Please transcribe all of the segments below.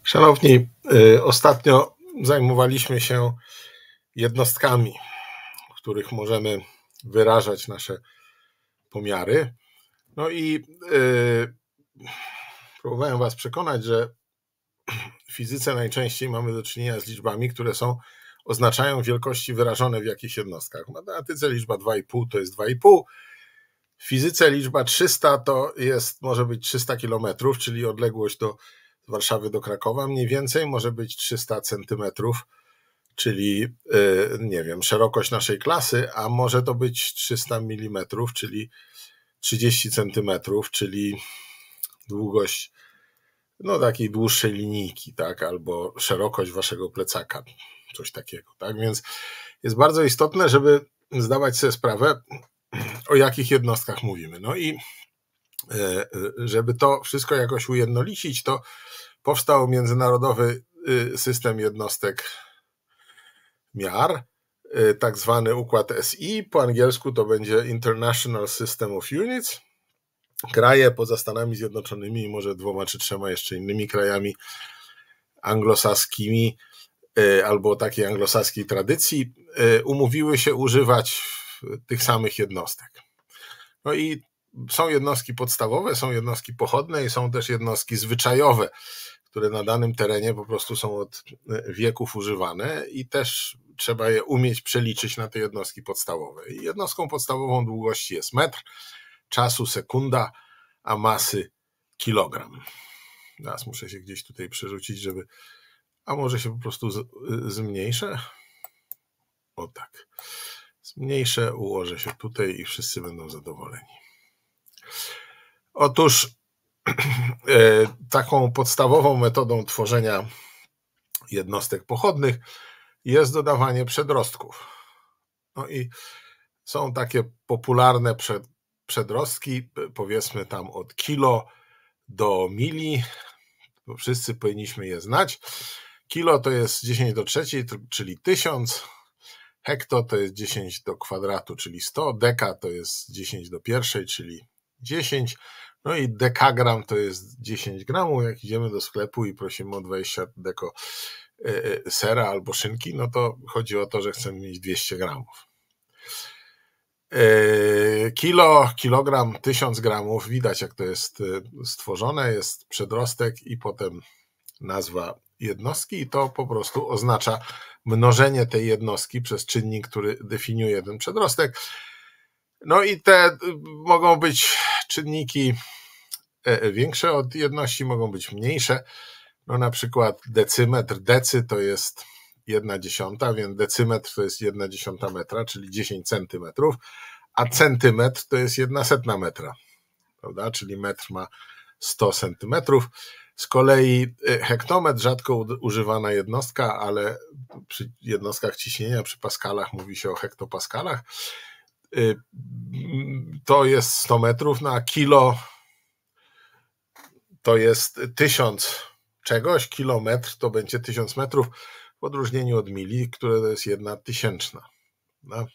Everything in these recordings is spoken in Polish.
Szanowni, ostatnio zajmowaliśmy się jednostkami, w których możemy wyrażać nasze pomiary. No i próbowałem Was przekonać, że w fizyce najczęściej mamy do czynienia z liczbami, które oznaczają wielkości wyrażone w jakichś jednostkach. W matematyce liczba 2,5 to jest 2,5. W fizyce liczba 300 może być 300 kilometrów, czyli odległość z Warszawy do Krakowa mniej więcej, może być 300 centymetrów, czyli nie wiem, szerokość naszej klasy, a może to być 300 milimetrów, czyli 30 centymetrów, czyli długość takiej dłuższej linijki, tak, albo szerokość waszego plecaka, coś takiego, tak, więc jest bardzo istotne, żeby zdawać sobie sprawę, o jakich jednostkach mówimy. No i żeby to wszystko jakoś ujednolicić, to powstał międzynarodowy system jednostek miar, tak zwany układ SI, po angielsku to będzie International System of Units. Kraje poza Stanami Zjednoczonymi i może 2 czy 3 jeszcze innymi krajami anglosaskimi albo takiej anglosaskiej tradycji umówiły się używać tych samych jednostek. No i są jednostki podstawowe, są jednostki pochodne i są też jednostki zwyczajowe, które na danym terenie po prostu są od wieków używane i też trzeba je umieć przeliczyć na te jednostki podstawowe. I jednostką podstawową długości jest metr, czasu sekunda, a masy kilogram. Teraz muszę się gdzieś tutaj przerzucić, a może się po prostu zmniejszę? O tak. Zmniejszę, ułożę się tutaj i wszyscy będą zadowoleni. Otóż taką podstawową metodą tworzenia jednostek pochodnych jest dodawanie przedrostków. No i są takie popularne przedrostki, powiedzmy tam od kilo do mili, bo wszyscy powinniśmy je znać. Kilo to jest 10 do trzeciej, czyli 1000. Hekto to jest 10 do kwadratu, czyli 100. Deka to jest 10 do pierwszej, czyli 10. No i dekagram to jest 10 gramów. Jak idziemy do sklepu i prosimy o 20 deko sera albo szynki, no to chodzi o to, że chcemy mieć 200 gramów. Kilogram, 1000 gramów. Widać, jak to jest stworzone. Jest przedrostek i potem nazwa jednostki i to po prostu oznacza mnożenie tej jednostki przez czynnik, który definiuje ten przedrostek. No i te mogą być czynniki większe od jedności, mogą być mniejsze. No na przykład decymetr, decy to jest 1/10, więc decymetr to jest 1/10 metra, czyli 10 centymetrów, a centymetr to jest 1/100 metra, prawda? Czyli metr ma 100 centymetrów. Z kolei hektometr, rzadko używana jednostka, ale przy jednostkach ciśnienia, przy paskalach mówi się o hektopaskalach. To jest 100 metrów, no a kilo to jest 1000 czegoś, kilometr to będzie 1000 metrów, w odróżnieniu od mili, które to jest 1/1000. No,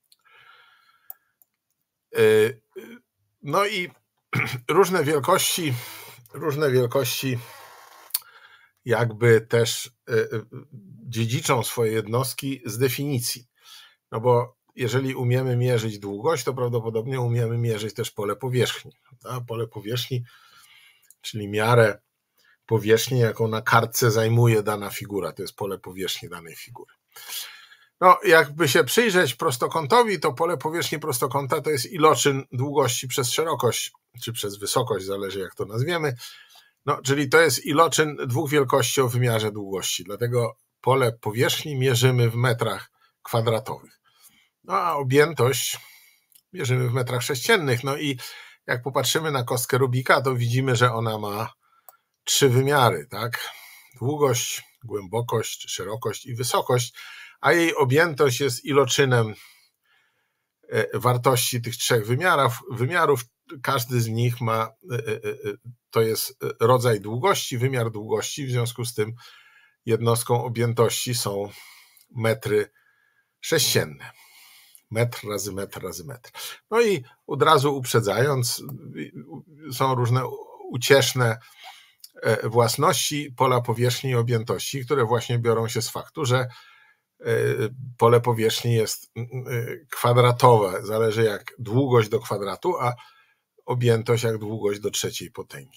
no i różne wielkości jakby też dziedziczą swoje jednostki z definicji. No bo jeżeli umiemy mierzyć długość, to prawdopodobnie umiemy mierzyć też pole powierzchni. A pole powierzchni, czyli miarę powierzchni, jaką na kartce zajmuje dana figura. To jest pole powierzchni danej figury. No, jakby się przyjrzeć prostokątowi, to pole powierzchni prostokąta to jest iloczyn długości przez szerokość, czy przez wysokość, zależy jak to nazwiemy. No, czyli to jest iloczyn dwóch wielkości o wymiarze długości. Dlatego pole powierzchni mierzymy w metrach kwadratowych. No a objętość mierzymy w metrach sześciennych. No i jak popatrzymy na kostkę Rubika, to widzimy, że ona ma 3 wymiary, tak? Długość, głębokość, szerokość i wysokość, a jej objętość jest iloczynem wartości tych 3 wymiarów. Każdy z nich to jest rodzaj długości, wymiar długości, w związku z tym jednostką objętości są metry sześcienne. Metr razy metr razy metr. No i od razu uprzedzając, są różne ucieszne własności pola powierzchni i objętości, które właśnie biorą się z faktu, że pole powierzchni jest kwadratowe, zależy jak długość do kwadratu, a objętość jak długość do trzeciej potęgi.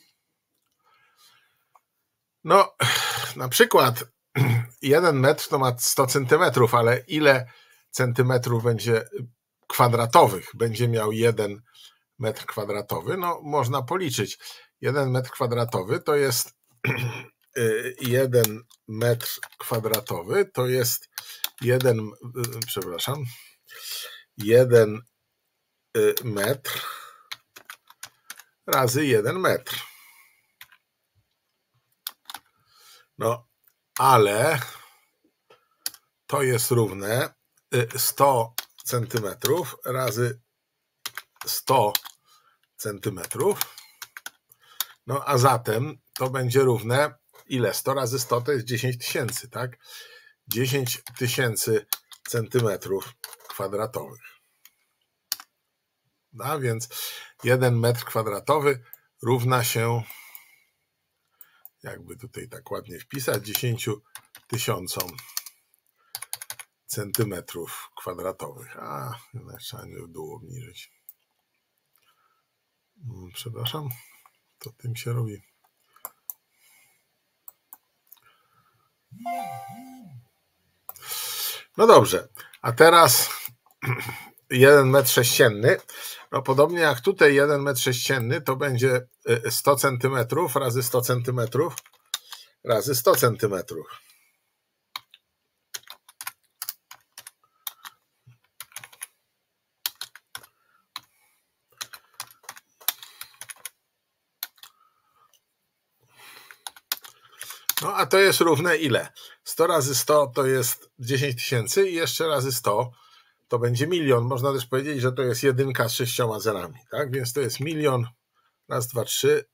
No, na przykład 1 metr to ma 100 centymetrów, ale ile centymetrów będzie kwadratowych będzie miał 1 metr kwadratowy? No, można policzyć. 1 metr kwadratowy to jest 1 metr kwadratowy to jest 1 metr razy 1 metr. No, ale to jest równe 100 centymetrów razy 100 centymetrów. No, a zatem to będzie równe ile? 100 razy 100 to jest 10 000, tak? 10 000 centymetrów kwadratowych. No, więc 1 metr kwadratowy równa się, jakby tutaj tak ładnie wpisać, 10 000 centymetrów kwadratowych. A, jednak trzeba w dół obniżyć. Przepraszam, to tym się robi. No dobrze, a teraz 1 metr sześcienny. No podobnie jak tutaj 1 metr sześcienny to będzie 100 centymetrów razy 100 centymetrów razy 100 centymetrów. No a to jest równe ile? 100 razy 100 to jest 10 000 i jeszcze razy 100 to będzie 1 000 000. Można też powiedzieć, że to jest jedynka z 6 zerami, tak? Więc to jest 1 000 000, raz, dwa,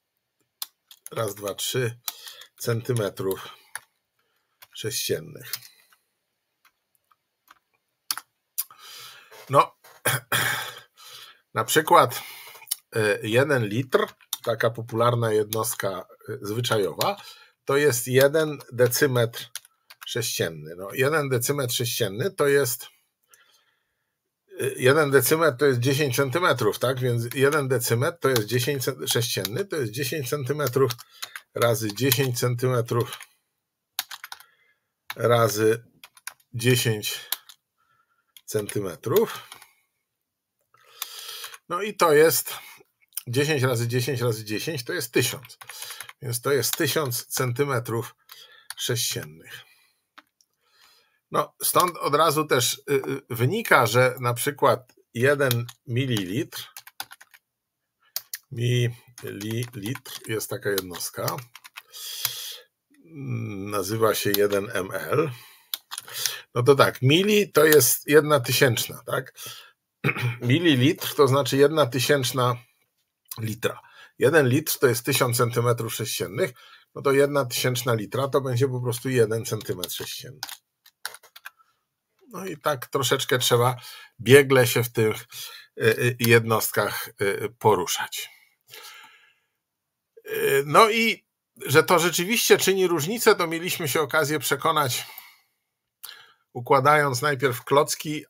trzy centymetrów sześciennych. No, na przykład 1 litr, taka popularna jednostka zwyczajowa, to jest 1 decymetr sześcienny. No, 1 decymetr sześcienny to jest 1 decymetr to jest 10 centymetrów, tak? Więc 1 decymetr to jest 10 sześcienny, to jest 10 centymetrów razy 10 centymetrów razy 10 centymetrów. No i to jest 10 razy 10 razy 10 to jest 1000. Więc to jest 1000 centymetrów sześciennych. No, stąd od razu też wynika, że na przykład 1 mililitr jest taka jednostka, nazywa się 1 ml. No to tak, mili to jest 1/1000, tak? Mililitr to znaczy 1/1000 litra. 1 litr to jest 1000 centymetrów sześciennych, no to 1/1000 litra to będzie po prostu 1 centymetr sześcienny. No i tak troszeczkę trzeba biegle się w tych jednostkach poruszać. No i że to rzeczywiście czyni różnicę, to mieliśmy się okazję przekonać, układając najpierw klocki,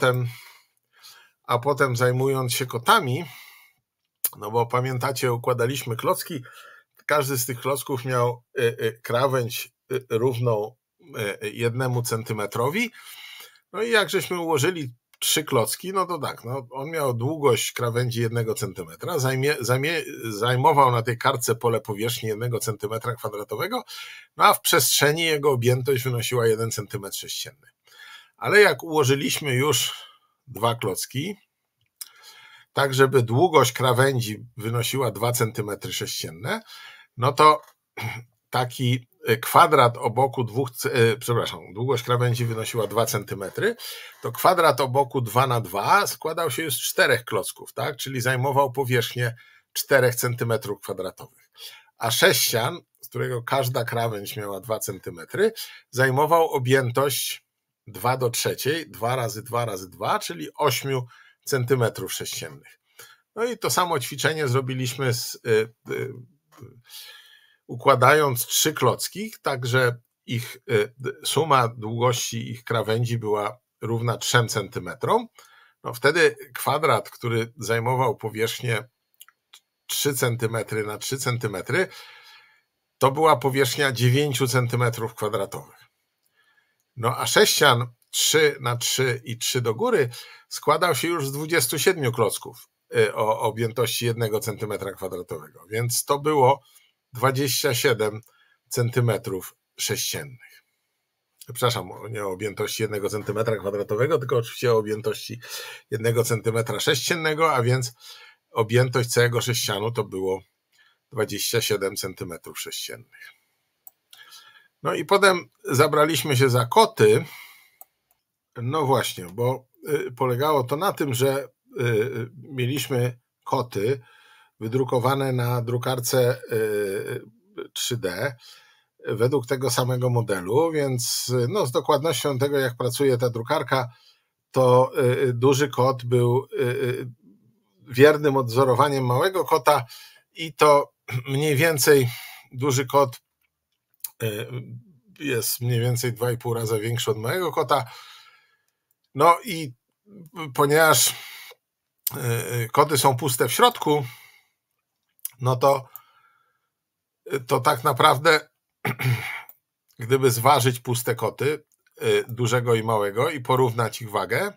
a potem zajmując się kotami. No bo pamiętacie, układaliśmy klocki, każdy z tych klocków miał krawędź równą 1 centymetrowi. No i jak żeśmy ułożyli 3 klocki, no to tak, no on miał długość krawędzi 1 centymetra, zajmował na tej kartce pole powierzchni 1 centymetra kwadratowego, no a w przestrzeni jego objętość wynosiła 1 centymetr sześcienny. Ale jak ułożyliśmy już 2 klocki, tak żeby długość krawędzi wynosiła 2 centymetry sześcienne, no to taki kwadrat o boku długość krawędzi wynosiła 2 cm, to kwadrat o boku 2 na 2 składał się już z 4 klocków, tak? Czyli zajmował powierzchnię 4 cm kwadratowych. A sześcian, z którego każda krawędź miała 2 cm, zajmował objętość 2/3, 2 razy 2 razy 2, czyli 8 cm sześciennych. No i to samo ćwiczenie zrobiliśmy układając 3 klocki, tak że ich suma długości ich krawędzi była równa 3 cm. No wtedy kwadrat, który zajmował powierzchnię 3 cm na 3 cm, to była powierzchnia 9 cm². No a sześcian 3 na 3 i 3 do góry składał się już z 27 klocków o objętości 1 cm², więc to było 27 cm². Przepraszam, nie o objętości 1 cm², tylko oczywiście o objętości 1 cm², a więc objętość całego sześcianu to było 27 cm². No i potem zabraliśmy się za koty. No właśnie, bo polegało to na tym, że mieliśmy koty wydrukowane na drukarce 3D według tego samego modelu, więc no, z dokładnością tego, jak pracuje ta drukarka, to duży kot był wiernym odwzorowaniem małego kota i to mniej więcej duży kot jest mniej więcej 2,5 razy większy od małego kota. No i ponieważ koty są puste w środku, no to tak naprawdę gdyby zważyć puste koty, dużego i małego, i porównać ich wagę,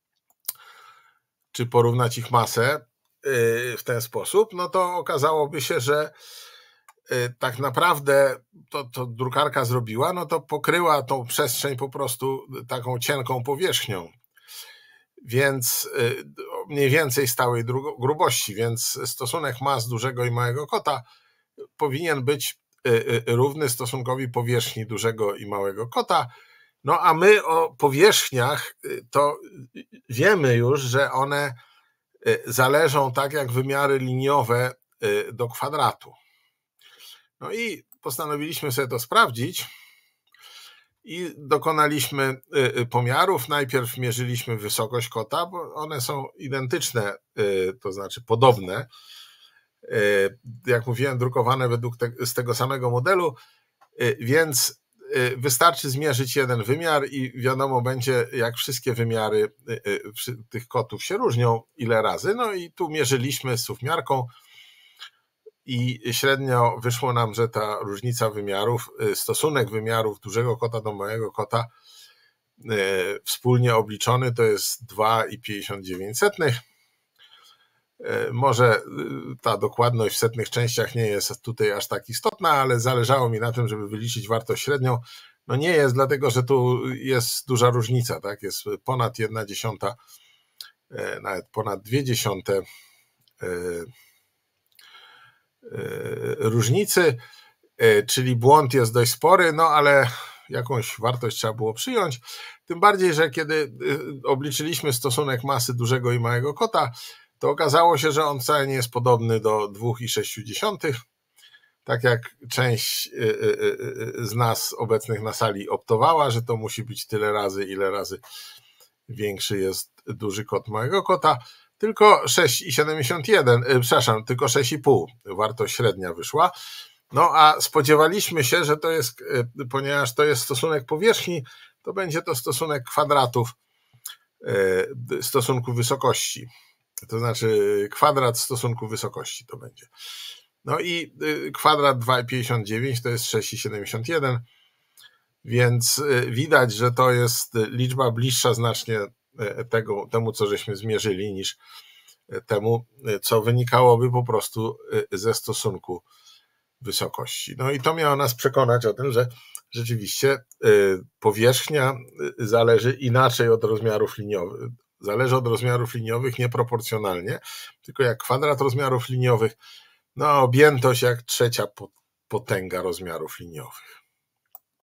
czy porównać ich masę w ten sposób, no to okazałoby się, że tak naprawdę to drukarka zrobiła, no to pokryła tą przestrzeń po prostu taką cienką powierzchnią, więc mniej więcej stałej grubości, więc stosunek mas dużego i małego kota powinien być równy stosunkowi powierzchni dużego i małego kota. No a my o powierzchniach to wiemy już, że one zależą tak jak wymiary liniowe do kwadratu. No i postanowiliśmy sobie to sprawdzić i dokonaliśmy pomiarów. Najpierw mierzyliśmy wysokość kota, bo one są identyczne, to znaczy podobne. Jak mówiłem, drukowane z tego samego modelu, więc wystarczy zmierzyć jeden wymiar i wiadomo będzie, jak wszystkie wymiary tych kotów się różnią, ile razy. No i tu mierzyliśmy z suwmiarką i średnio wyszło nam, że ta różnica wymiarów, stosunek wymiarów dużego kota do małego kota wspólnie obliczony to jest 2,59. Może ta dokładność w setnych częściach nie jest tutaj aż tak istotna, ale zależało mi na tym, żeby wyliczyć wartość średnią. No nie jest, dlatego że tu jest duża różnica, tak? Jest ponad 1/10, nawet ponad 0,2 różnicy, czyli błąd jest dość spory, no ale jakąś wartość trzeba było przyjąć. Tym bardziej, że kiedy obliczyliśmy stosunek masy dużego i małego kota, to okazało się, że on wcale nie jest podobny do 2,6. Tak jak część z nas obecnych na sali optowała, że to musi być tyle razy, ile razy większy jest duży kot małego kota, tylko 6,71, przepraszam, tylko 6,5 wartość średnia wyszła. No a spodziewaliśmy się, że to jest, ponieważ to jest stosunek powierzchni, to będzie to stosunek kwadratów stosunku wysokości. To znaczy kwadrat stosunku wysokości to będzie. No i kwadrat 2,59 to jest 6,71, więc widać, że to jest liczba bliższa znacznie temu, co żeśmy zmierzyli, niż temu, co wynikałoby po prostu ze stosunku wysokości. No i to miało nas przekonać o tym, że rzeczywiście powierzchnia zależy inaczej od rozmiarów liniowych. Zależy od rozmiarów liniowych nieproporcjonalnie, tylko jak kwadrat rozmiarów liniowych, no objętość jak 3/3 rozmiarów liniowych.